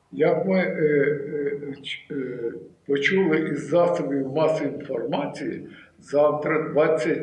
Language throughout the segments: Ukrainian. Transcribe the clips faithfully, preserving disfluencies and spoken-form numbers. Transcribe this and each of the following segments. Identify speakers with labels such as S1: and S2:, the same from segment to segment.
S1: Як ми е, е, почули із засобів масової інформації, завтра, двадцять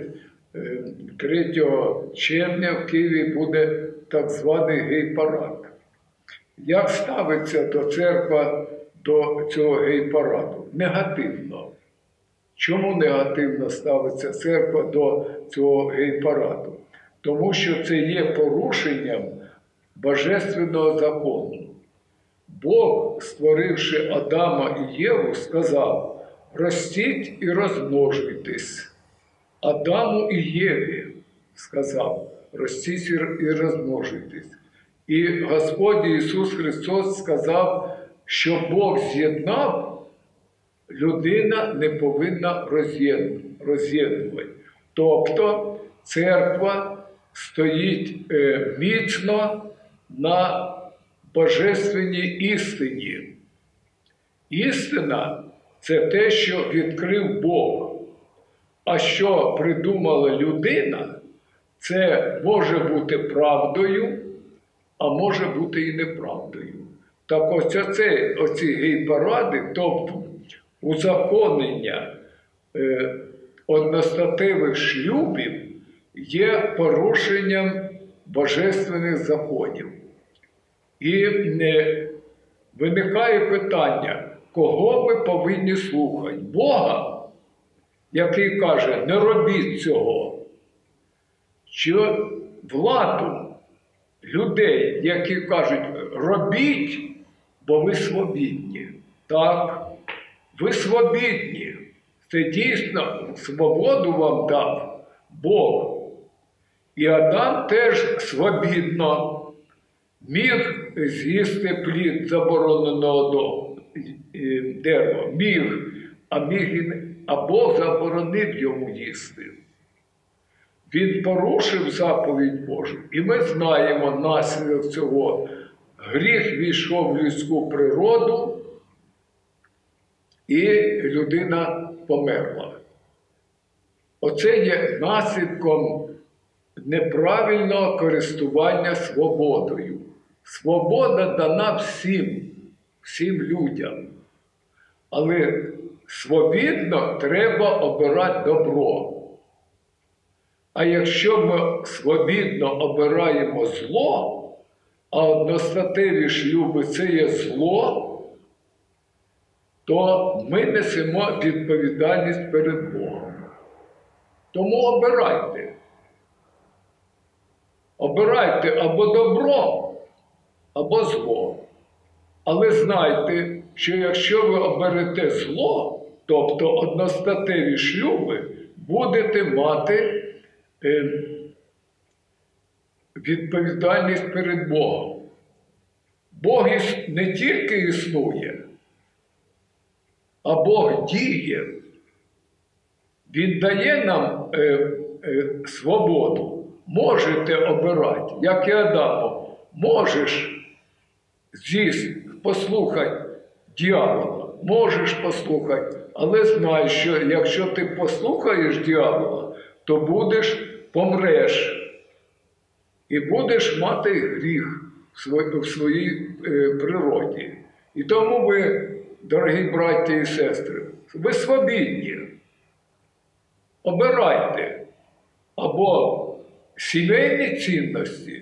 S1: третього червня, в Києві буде так званий гей-парад. Як ставиться до церква до цього гей-параду? Негативно. Чому негативно ставиться церква до цього гей-параду? Тому що це є порушенням божественного закону. Бог, створивши Адама і Єву, сказав: ростіть і розмножуйтесь. Адаму і Єві сказав: ростіть і розмножуйтесь. І Господь Ісус Христос сказав, що Бог з'єднав, людина не повинна роз'єднувати. Тобто церква стоїть міцно на божественній істині. Істина – це те, що відкрив Бог. А що придумала людина, це може бути правдою, а може бути і неправдою. Так ось оце, оці гей-паради, тобто узаконення е, одностатевих шлюбів, є порушенням божественних законів. І не виникає питання, кого ми повинні слухати? Бога, який каже: не робіть цього. Чи владу людей, які кажуть: робіть, бо ви свобідні. Так, ви свобідні. Це дійсно свободу вам дав Бог. І Адам теж свобідно міг з'їсти плід забороненого дерева. Міг, а міг і не. А Бог заборонив йому їсти. Він порушив заповідь Божу. І ми знаємо наслідок цього. Гріх війшов в людську природу, і людина померла. Оце є наслідком неправильного користування свободою. Свобода дана всім, всім людям. Але свобідно треба обирати добро. А якщо ми свобідно обираємо зло, а одностатеві шлюби – це є зло, то ми несемо відповідальність перед Богом. Тому обирайте. Обирайте або добро, або зло. Але знайте, що якщо ви оберете зло, тобто одностатеві шлюби, будете мати е, відповідальність перед Богом. Бог не тільки існує, а Бог діє. Він дає нам е, е, свободу. Можете обирати, як і Адаму. Можеш з'їсти, послухати дьявола, можеш послухати, але знай, що якщо ти послухаєш дьявола, то будеш, помреш. І будеш мати гріх в своїй е, природі. І тому ви, дорогі браті і сестри, ви свобідні. Обирайте або сімейні цінності,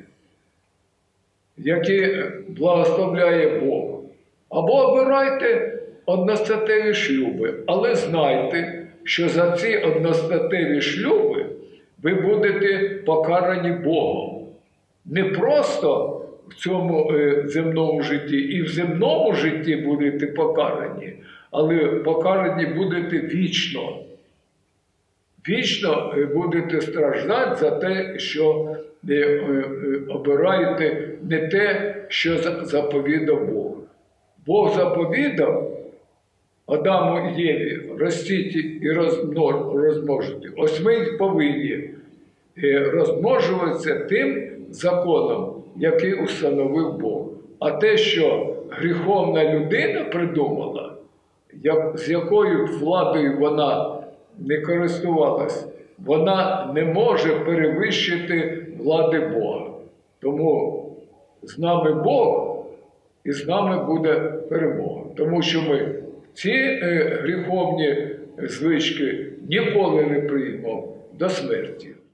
S1: які благословляє Бог, або обирайте одностатеві шлюби. Але знайте, що за ці одностатеві шлюби ви будете покарані Богом. Не просто в цьому земному житті, і в земному житті будете покарані, але покарані будете вічно. Вічно будете страждати за те, що обираєте не те, що заповідав Бог. Бог заповідав Адаму і Єві: ростіть і розмножуйте. Ось ми повинні розмножуватися тим законом, який установив Бог. А те, що гріховна людина придумала, як, з якою владою вона не користувалась, вона не може перевищити влади Бога. Тому з нами Бог, і з нами буде перемога. Тому що ми ці е, гріховні звички ніколи не приймемо до смерті.